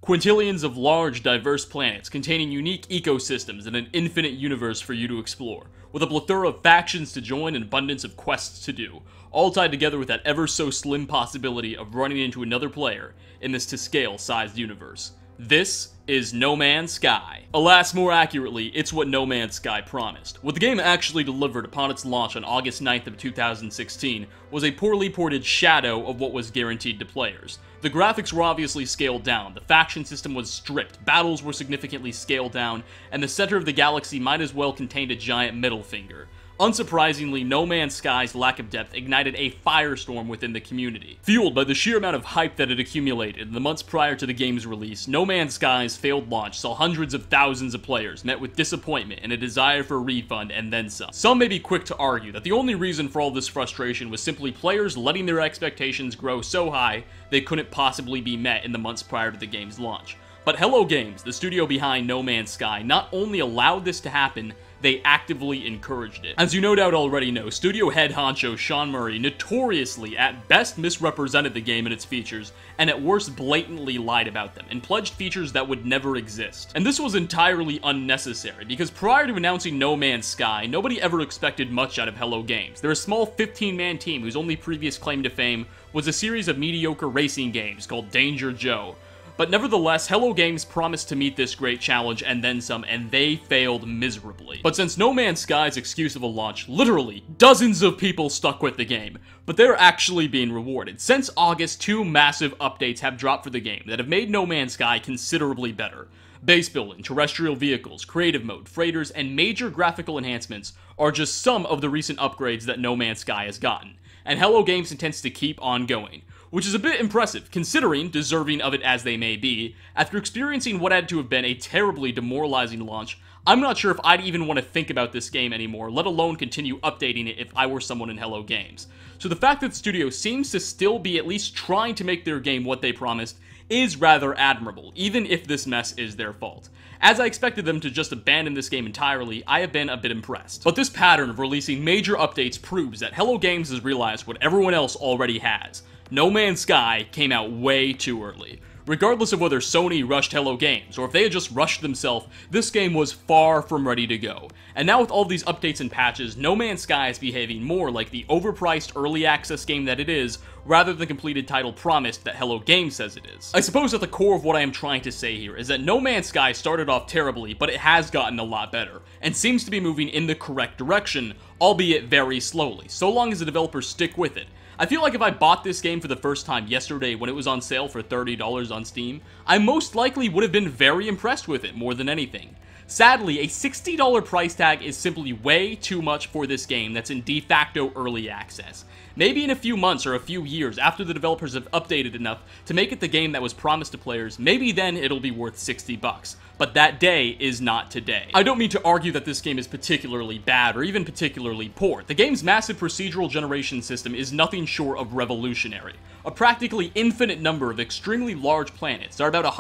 Quintillions of large, diverse planets containing unique ecosystems and an infinite universe for you to explore, with a plethora of factions to join and abundance of quests to do, all tied together with that ever so slim possibility of running into another player in this to-scale sized universe. This is No Man's Sky. Alas, more accurately, it's what No Man's Sky promised. What the game actually delivered upon its launch on August 9th of 2016 was a poorly ported shadow of what was guaranteed to players. The graphics were obviously scaled down, the faction system was stripped, battles were significantly scaled down, and the center of the galaxy might as well contain a giant middle finger. Unsurprisingly, No Man's Sky's lack of depth ignited a firestorm within the community. Fueled by the sheer amount of hype that had accumulated in the months prior to the game's release, No Man's Sky's failed launch saw hundreds of thousands of players met with disappointment and a desire for a refund and then some. Some may be quick to argue that the only reason for all this frustration was simply players letting their expectations grow so high they couldn't possibly be met in the months prior to the game's launch. But Hello Games, the studio behind No Man's Sky, not only allowed this to happen, they actively encouraged it. As you no doubt already know, studio head honcho Sean Murray notoriously at best misrepresented the game and its features, and at worst blatantly lied about them, and pledged features that would never exist. And this was entirely unnecessary, because prior to announcing No Man's Sky, nobody ever expected much out of Hello Games. They're a small 15-man team whose only previous claim to fame was a series of mediocre racing games called Danger Joe. But nevertheless, Hello Games promised to meet this great challenge and then some, and they failed miserably. But since No Man's Sky's excuse of a launch, literally dozens of people stuck with the game, but they're actually being rewarded. Since August, 2 massive updates have dropped for the game that have made No Man's Sky considerably better. Base building, terrestrial vehicles, creative mode, freighters, and major graphical enhancements are just some of the recent upgrades that No Man's Sky has gotten, and Hello Games intends to keep on going. Which is a bit impressive, considering, deserving of it as they may be, after experiencing what had to have been a terribly demoralizing launch, I'm not sure if I'd even want to think about this game anymore, let alone continue updating it if I were someone in Hello Games. So the fact that the studio seems to still be at least trying to make their game what they promised is rather admirable, even if this mess is their fault. As I expected them to just abandon this game entirely, I have been a bit impressed. But this pattern of releasing major updates proves that Hello Games has realized what everyone else already has. No Man's Sky came out way too early. Regardless of whether Sony rushed Hello Games, or if they had just rushed themselves, this game was far from ready to go. And now with all these updates and patches, No Man's Sky is behaving more like the overpriced early access game that it is, rather than the completed title promised that Hello Games says it is. I suppose at the core of what I am trying to say here is that No Man's Sky started off terribly, but it has gotten a lot better, and seems to be moving in the correct direction, albeit very slowly, so long as the developers stick with it. I feel like if I bought this game for the first time yesterday when it was on sale for $30 on Steam, I most likely would have been very impressed with it more than anything. Sadly, a $60 price tag is simply way too much for this game that's in de facto early access. Maybe in a few months or a few years after the developers have updated enough to make it the game that was promised to players, maybe then it'll be worth $60. But that day is not today. I don't mean to argue that this game is particularly bad or even particularly poor. The game's massive procedural generation system is nothing short of revolutionary. A practically infinite number of extremely large planets that are about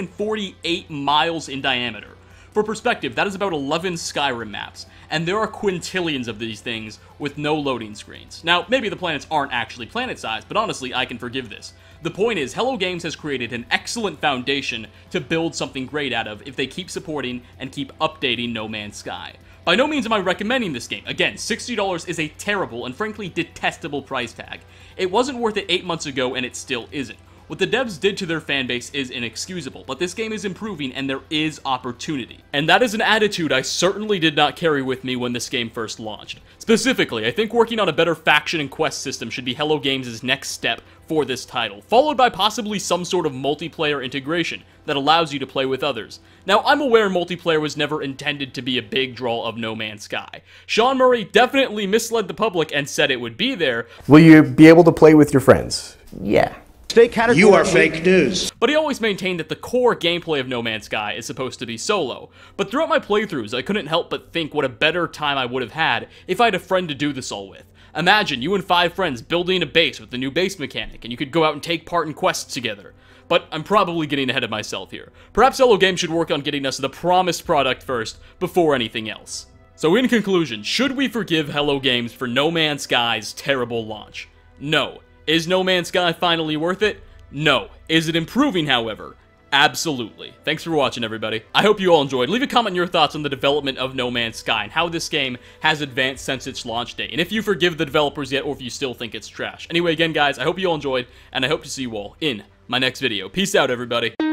148 miles in diameter. For perspective, that is about 11 Skyrim maps, and there are quintillions of these things with no loading screens. Now, maybe the planets aren't actually planet-sized, but honestly, I can forgive this. The point is, Hello Games has created an excellent foundation to build something great out of if they keep supporting and keep updating No Man's Sky. By no means am I recommending this game. Again, $60 is a terrible and frankly detestable price tag. It wasn't worth it 8 months ago, and it still isn't. What the devs did to their fanbase is inexcusable, but this game is improving and there is opportunity. And that is an attitude I certainly did not carry with me when this game first launched. Specifically, I think working on a better faction and quest system should be Hello Games' next step for this title, followed by possibly some sort of multiplayer integration that allows you to play with others. Now, I'm aware multiplayer was never intended to be a big draw of No Man's Sky. Sean Murray definitely misled the public and said it would be there. Will you be able to play with your friends? Yeah. You are fake news. But he always maintained that the core gameplay of No Man's Sky is supposed to be solo. But throughout my playthroughs, I couldn't help but think what a better time I would have had if I had a friend to do this all with. Imagine you and 5 friends building a base with the new base mechanic, and you could go out and take part in quests together. But I'm probably getting ahead of myself here. Perhaps Hello Games should work on getting us the promised product first, before anything else. So in conclusion, should we forgive Hello Games for No Man's Sky's terrible launch? No. Is No Man's Sky finally worth it? No. Is it improving, however? Absolutely. Thanks for watching, everybody. I hope you all enjoyed. Leave a comment on your thoughts on the development of No Man's Sky and how this game has advanced since its launch date, and if you forgive the developers yet or if you still think it's trash. Anyway, again, guys, I hope you all enjoyed, and I hope to see you all in my next video. Peace out, everybody.